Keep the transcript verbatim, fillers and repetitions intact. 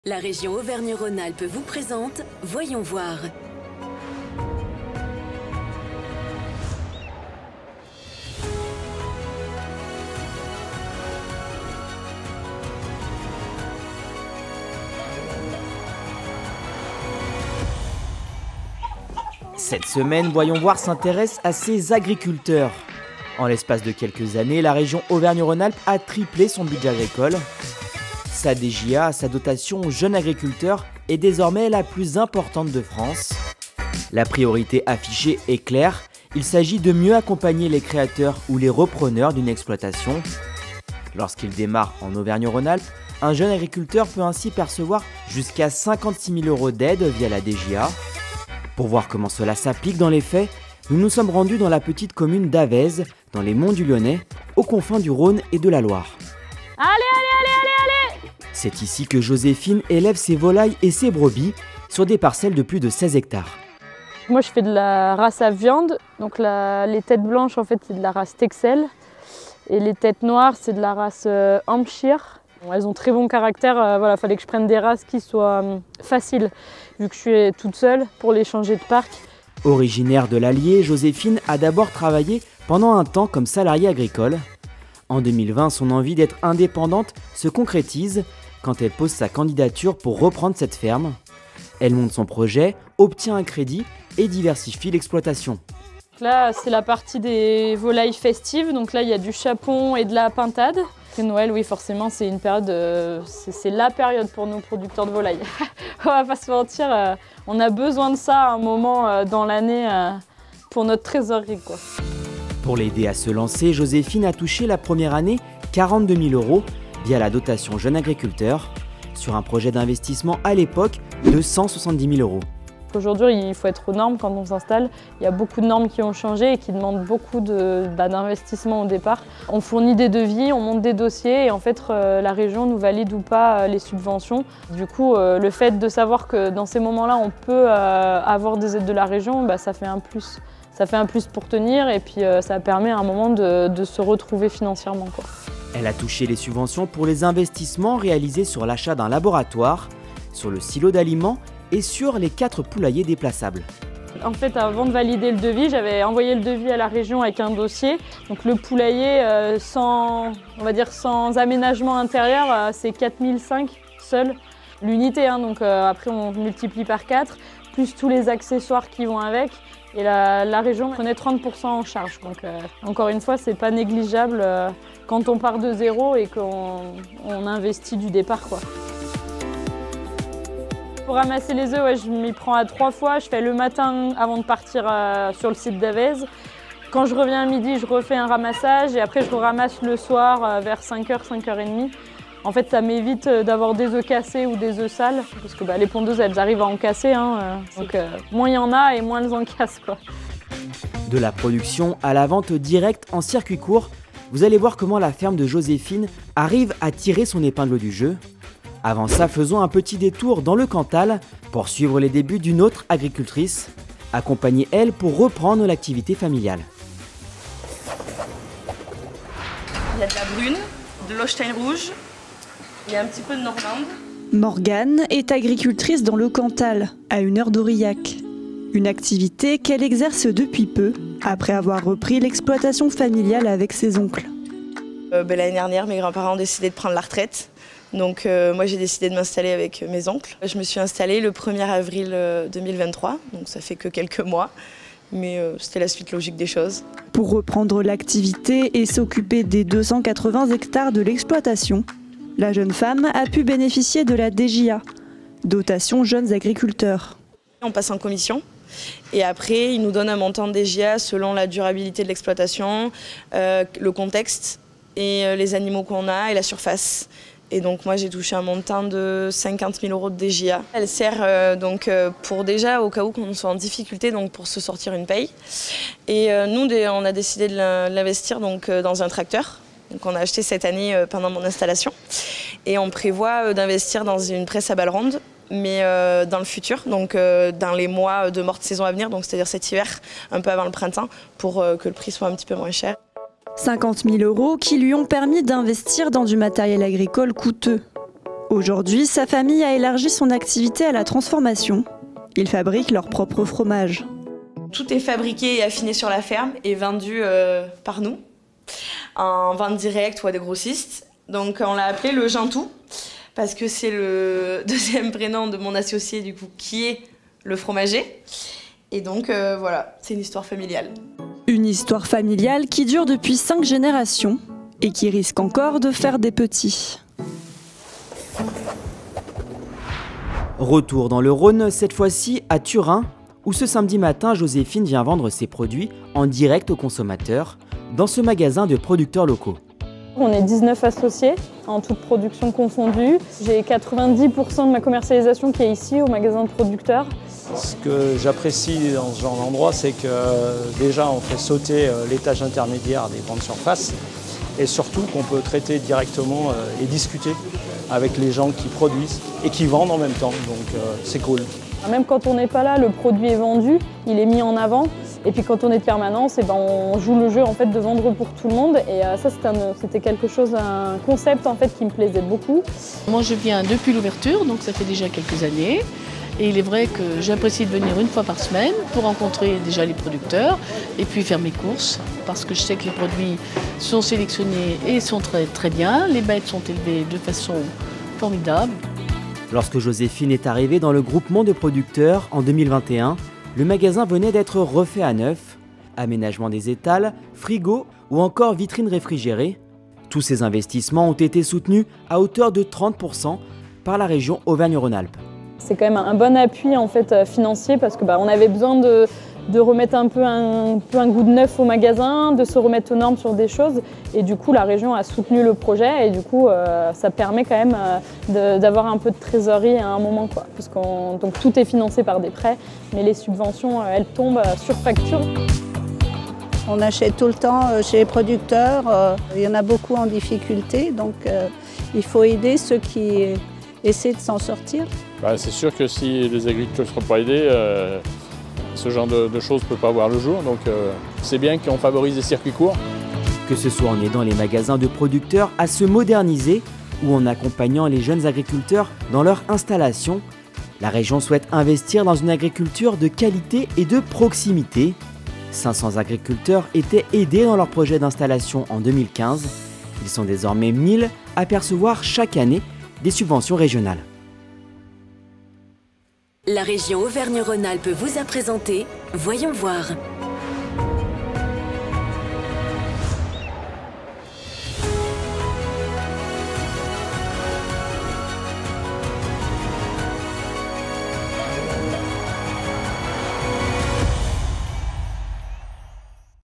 La région Auvergne-Rhône-Alpes vous présente Voyons voir. Cette semaine, Voyons voir s'intéresse à ces agriculteurs. En l'espace de quelques années, la région Auvergne-Rhône-Alpes a triplé son budget agricole. Sa D J A, sa dotation aux jeunes agriculteurs, est désormais la plus importante de France. La priorité affichée est claire, il s'agit de mieux accompagner les créateurs ou les repreneurs d'une exploitation. Lorsqu'il démarre en Auvergne-Rhône-Alpes, un jeune agriculteur peut ainsi percevoir jusqu'à cinquante-six mille euros d'aide via la D J A. Pour voir comment cela s'applique dans les faits, nous nous sommes rendus dans la petite commune d'Avez, dans les Monts du Lyonnais, aux confins du Rhône et de la Loire. Allez, allez, allez, allez, allez! C'est ici que Joséphine élève ses volailles et ses brebis sur des parcelles de plus de seize hectares. Moi, je fais de la race à viande. Donc la, les têtes blanches, en fait, c'est de la race Texel. Et les têtes noires, c'est de la race euh, Hampshire. Bon, elles ont très bon caractère. Euh, voilà, fallait que je prenne des races qui soient euh, faciles, vu que je suis toute seule pour les changer de parc. Originaire de l'Allier, Joséphine a d'abord travaillé pendant un temps comme salariée agricole. En deux mille vingt, son envie d'être indépendante se concrétise quand elle pose sa candidature pour reprendre cette ferme. Elle monte son projet, obtient un crédit et diversifie l'exploitation. Là, c'est la partie des volailles festives. Donc là, il y a du chapon et de la pintade. Et Noël, oui, forcément, c'est une période, euh, c'est la période pour nos producteurs de volailles. On va pas se mentir, euh, on a besoin de ça à un moment euh, dans l'année euh, pour notre trésorerie, quoi. Pour l'aider à se lancer, Joséphine a touché la première année quarante-deux mille euros via la dotation jeune agriculteur sur un projet d'investissement à l'époque de cent soixante-dix mille euros. Aujourd'hui, il faut être aux normes quand on s'installe. Il y a beaucoup de normes qui ont changé et qui demandent beaucoup de, bah, d'investissement au départ. On fournit des devis, on monte des dossiers et en fait, euh, la région nous valide ou pas euh, les subventions. Du coup, euh, le fait de savoir que dans ces moments-là, on peut euh, avoir des aides de la région, bah, ça fait un plus. Ça fait un plus pour tenir et puis euh, ça permet à un moment de, de se retrouver financièrement, quoi. Elle a touché les subventions pour les investissements réalisés sur l'achat d'un laboratoire, sur le silo d'aliments et sur les quatre poulaillers déplaçables. En fait, avant de valider le devis, j'avais envoyé le devis à la région avec un dossier. Donc le poulailler, euh, sans, on va dire sans aménagement intérieur, euh, c'est quatre mille cinq seul l'unité. Hein, donc euh, après, on multiplie par quatre, plus tous les accessoires qui vont avec. Et la, la région prenait trente pour cent en charge. Donc euh, encore une fois, c'est pas négligeable euh, quand on part de zéro et qu'on on investit du départ, quoi. Pour ramasser les œufs, ouais, je m'y prends à trois fois. Je fais le matin avant de partir euh, sur le site d'Avez. Quand je reviens à midi, je refais un ramassage et après je ramasse le soir euh, vers cinq heures, cinq heures trente. En fait, ça m'évite d'avoir des œufs cassés ou des œufs sales parce que bah, les pondeuses, elles arrivent à en casser. Hein, euh, donc euh, moins il y en a et moins elles en cassent, quoi. De la production à la vente directe en circuit court, vous allez voir comment la ferme de Joséphine arrive à tirer son épingle du jeu. Avant ça, faisons un petit détour dans le Cantal pour suivre les débuts d'une autre agricultrice, accompagnée elle pour reprendre l'activité familiale. Il y a de la brune, de l'Holstein rouge, il y a un petit peu de Normande. Morgane est agricultrice dans le Cantal, à une heure d'Aurillac. Une activité qu'elle exerce depuis peu, après avoir repris l'exploitation familiale avec ses oncles. Euh, ben, l'année dernière, mes grands-parents ont décidé de prendre la retraite. Donc euh, moi j'ai décidé de m'installer avec mes oncles. Je me suis installée le premier avril deux mille vingt-trois, donc ça fait que quelques mois, mais euh, c'était la suite logique des choses. Pour reprendre l'activité et s'occuper des deux cent quatre-vingts hectares de l'exploitation, la jeune femme a pu bénéficier de la D J A, dotation jeunes agriculteurs. On passe en commission et après ils nous donnent un montant de D J A selon la durabilité de l'exploitation, euh, le contexte et euh, les animaux qu'on a et la surface. Et donc moi j'ai touché un montant de cinquante mille euros de D J A. Elle sert euh, donc euh, pour déjà au cas où qu'on soit en difficulté, donc pour se sortir une paye. Et euh, nous on a décidé de l'investir donc euh, dans un tracteur. Donc on a acheté cette année euh, pendant mon installation. Et on prévoit euh, d'investir dans une presse à balles rondes, mais euh, dans le futur, donc euh, dans les mois de morte saison à venir, donc c'est-à-dire cet hiver, un peu avant le printemps, pour euh, que le prix soit un petit peu moins cher. cinquante mille euros qui lui ont permis d'investir dans du matériel agricole coûteux. Aujourd'hui, sa famille a élargi son activité à la transformation. Ils fabriquent leur propre fromage. Tout est fabriqué et affiné sur la ferme et vendu euh, par nous, en vente directe ou à des grossistes. Donc on l'a appelé le Jantou, parce que c'est le deuxième prénom de mon associé du coup, qui est le fromager. Et donc euh, voilà, c'est une histoire familiale. Une histoire familiale qui dure depuis cinq générations et qui risque encore de faire des petits. Retour dans le Rhône, cette fois-ci à Turin, où ce samedi matin, Joséphine vient vendre ses produits en direct aux consommateurs dans ce magasin de producteurs locaux. On est dix-neuf associés, en toute production confondue. J'ai quatre-vingt-dix pour cent de ma commercialisation qui est ici, au magasin de producteurs. Ce que j'apprécie dans ce genre d'endroit, c'est que déjà on fait sauter l'étage intermédiaire des grandes surfaces et surtout qu'on peut traiter directement et discuter avec les gens qui produisent et qui vendent en même temps, donc c'est cool. Même quand on n'est pas là, le produit est vendu, il est mis en avant. Et puis quand on est de permanence, et ben on joue le jeu en fait de vendre pour tout le monde. Et ça c'était quelque chose, un concept en fait qui me plaisait beaucoup. Moi je viens depuis l'ouverture, donc ça fait déjà quelques années. Et il est vrai que j'apprécie de venir une fois par semaine pour rencontrer déjà les producteurs et puis faire mes courses. Parce que je sais que les produits sont sélectionnés et sont très, très bien. Les bêtes sont élevées de façon formidable. Lorsque Joséphine est arrivée dans le groupement de producteurs en deux mille vingt et un, le magasin venait d'être refait à neuf. Aménagement des étals, frigo ou encore vitrines réfrigérées. Tous ces investissements ont été soutenus à hauteur de trente pour cent par la région Auvergne-Rhône-Alpes. C'est quand même un bon appui en fait, financier parce que bah, on avait besoin de, de remettre un peu, un, un peu un goût de neuf au magasin, de se remettre aux normes sur des choses. Et du coup, la région a soutenu le projet et du coup, euh, ça permet quand même euh, d'avoir un peu de trésorerie à un moment, quoi. Parce qu'on, donc tout est financé par des prêts, mais les subventions, elles tombent sur facture. On achète tout le temps chez les producteurs. Il y en a beaucoup en difficulté, donc euh, il faut aider ceux qui essaient de s'en sortir. Bah, c'est sûr que si les agriculteurs ne seront pas aidés, euh, ce genre de, de choses ne peut pas voir le jour. Donc euh, c'est bien qu'on favorise les circuits courts. Que ce soit en aidant les magasins de producteurs à se moderniser ou en accompagnant les jeunes agriculteurs dans leur installation, la région souhaite investir dans une agriculture de qualité et de proximité. cinq cents agriculteurs étaient aidés dans leur projet d'installation en deux mille quinze. Ils sont désormais mille à percevoir chaque année des subventions régionales. La région Auvergne-Rhône-Alpes vous a présenté Voyons voir.